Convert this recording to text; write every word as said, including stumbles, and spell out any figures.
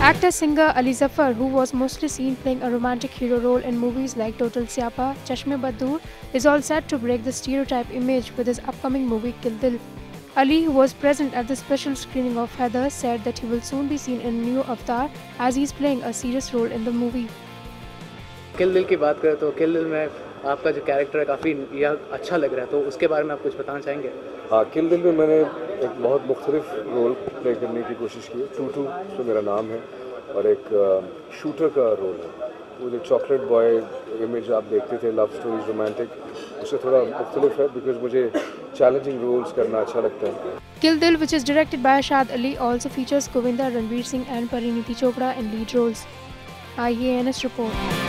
Actor singer Ali Zafar, who was mostly seen playing a romantic hero role in movies like Total Siapa, Chashme Badur, is all set to break the stereotype image with his upcoming movie Kill Dil. Ali, who was present at the special screening of Heather, said that he will soon be seen in a new avatar as he is playing a serious role in the movie. किल दिल की बात करें तो किल दिल में आपका जो character है काफ़ी यह अच्छा लग रहा है, तो उसके बारे में आप कुछ बताना चाहेंगे? हाँ, किल दिल में मैंने एक बहुत मुख्तलिफ रोल प्ले करने की कोशिश की है। टू टू जो मेरा नाम है और एक शूटर का रोल है। वो जो चॉकलेट बॉय इमेज आप देखते थे, लव स्टोरीज रोमांटिक, उससे थोड़ा मुख्तलिफ है बिकॉज मुझे चैलेंजिंग रोल्स करना अच्छा लगता है। Kill Dil, which is directed by Shad Ali, also features Govinda, Ranveer Singh and Parineeti Chopra in lead roles. I A N S report.